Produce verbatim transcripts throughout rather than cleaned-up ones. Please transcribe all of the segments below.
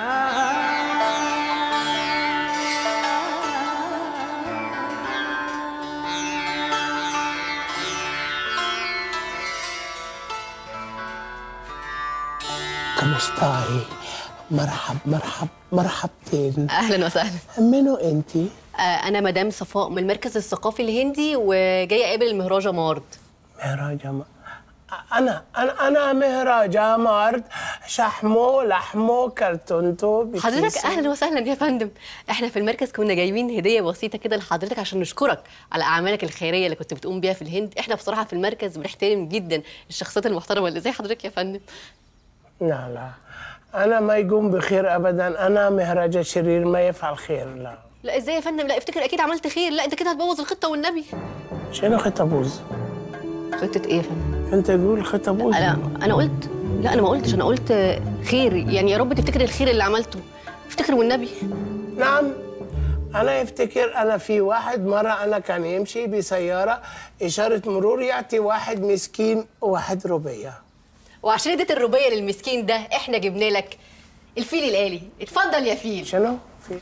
كم stai؟ مرحب مرحب مرحبتين. اهلا وسهلا. منو انتي؟ آه انا مدام صفاء من المركز الثقافي الهندي وجايه اقابل المهراجة مارد. مهراجة مارد؟ انا انا انا مهراجة مارد، شحمو لحمو كرتونتو. حضرتك اهلا وسهلا يا فندم. احنا في المركز كنا جايبين هديه بسيطه كده لحضرتك عشان نشكرك على اعمالك الخيريه اللي كنت بتقوم بيها في الهند. احنا بصراحه في المركز بنحترم جدا الشخصيات المحترمه اللي زي حضرتك يا فندم. لا لا، أنا ما يقوم بخير أبداً، أنا مهرجة شرير ما يفعل خير. لا لا ازاي يا فندم؟ لا افتكر اكيد عملت خير. لا انت كده هتبوظ الخطة والنبي. شنو خطة بوز؟ خطة ايه يا فندم؟ أنت قول خطة بوز. لا أنا قلت، لا أنا ما قلتش، أنا قلت خير، يعني يا رب تفتكر الخير اللي عملته. افتكر والنبي. نعم، أنا يفتكر. أنا في واحد مرة أنا كان يمشي بسيارة إشارة مرور يعطي واحد مسكين واحد روبية، وعشان اديت الروبيه للمسكين ده احنا جبنا لك الفيل الآلي. اتفضل يا فيل. شنو؟ فيل.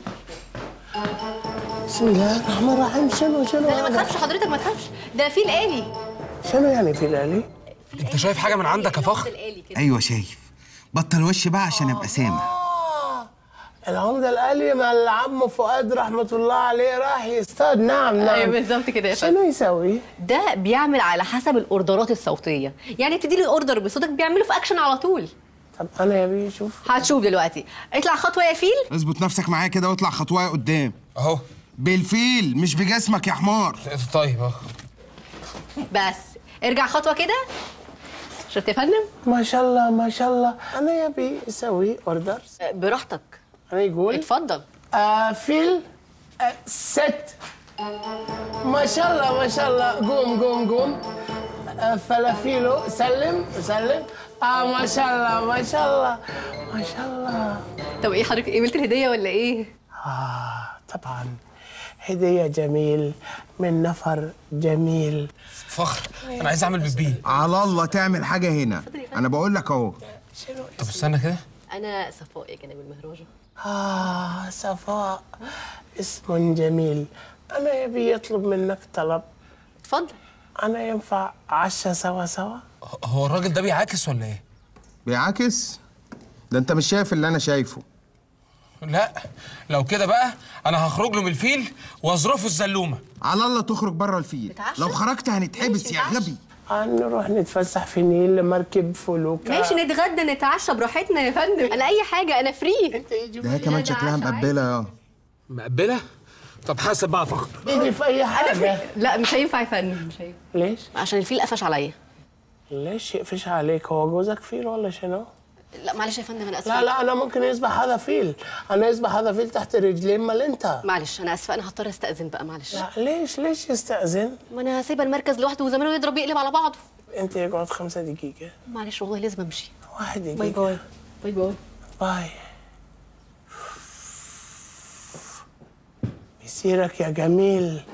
بسم الله الرحمن الرحيم. شنو شنو؟ لا لا ما تخافش حضرتك، ما تخافش، ده فيل آلي. شنو يعني فيل آلي؟ انت شايف حاجه من عندك يا فخر؟ ايوه شايف. بطل وش بقى عشان ابقى سامع. العمدة الآلي مع العم فؤاد رحمة الله عليه راح يصطاد. نعم نعم. ايوه بالظبط كده يا فندم. شنو يسوي؟ ده بيعمل على حسب الاوردرات الصوتيه، يعني بتدي لي اوردر بصوتك بيعمله في اكشن على طول. طب انا يا بيه شوف. هتشوف دلوقتي. اطلع خطوه يا فيل. اظبط نفسك معايا كده واطلع خطوه قدام. اهو بالفيل مش بجسمك يا حمار. طيب اهو. بس ارجع خطوه كده. شفت يا فندم؟ ما شاء الله ما شاء الله. انا يا بيه اسوي اوردرز براحتك. انا يقول اتفضل. آه فيل آه ست. ما شاء الله ما شاء الله. قوم قوم قوم. آه فلافيلو سلم سلم. اه ما شاء الله ما شاء الله ما شاء الله. طب ايه حضرتك، قبلت الهديه ولا ايه؟ اه طبعا هديه جميل من نفر جميل. فخر انا عايز اعمل بيبي. على الله تعمل حاجه هنا. انا بقول لك اهو. طب استنى كده. انا صفاء يا جناب المهراجة. آه صفاء، اسم جميل. أنا يبي يطلب منك طلب. اتفضل. أنا ينفع عشا سوا سوا؟ هو الراجل ده بيعاكس ولا ايه؟ بيعاكس؟ ده انت مش شايف اللي انا شايفه. لا لو كده بقى انا هخرج له من الفيل واظرفه الزلومه. على الله تخرج بره الفيل. بتعشى؟ لو خرجت هنتحبس يا غبي. نروح نتفسح في النيل، مركب فلوكة. ماشي نتغدى نتعشى براحتنا يا فندم. انا اي حاجه، انا فري. ده هي كمان شكلها مقبله يا مقبله؟ طب حاسب بقى يا فخر. يجي في أي حاجة. لا مش هينفع يا فندم، مش هينفع. ليش؟ عشان الفيل قفش عليا. ليش يقفش عليك؟ هو جوزك فيل ولا شنو؟ لا معلش يا فندم انا اسفه. لا لا أنا ممكن يسبح هذا فيل. أنا يسبح هذا فيل تحت رجلين. مال أنت؟ معلش انا اسفه، انا هضطر استاذن بقى. معلش. لا ليش ليش يستأذن؟ ما انا سايبه المركز لوحده وزمانه يضرب يقلب على بعضه. أنت يقعد خمسة دقيقة. معلش والله لازم امشي. واحد دقيقة. باي باي. باي باي. باي. مسيرك يا جميل.